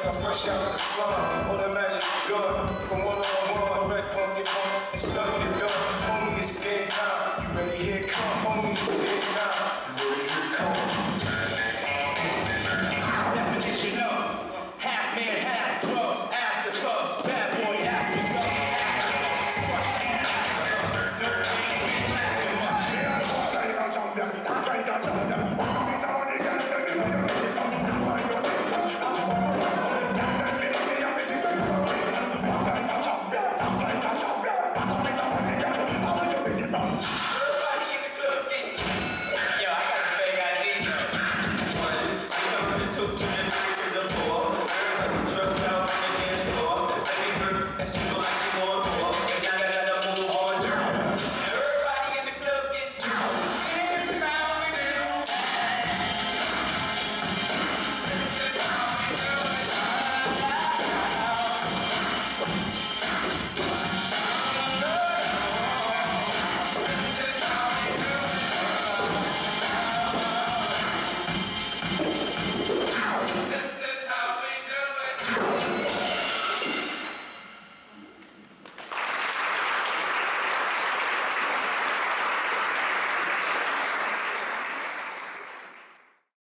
I'm fresh out of the slum. Automatic gun, from one-on-one, red pumpkin pump, and study it done. Homie, it's game time. You ready? Here it come. Homie, it's game time.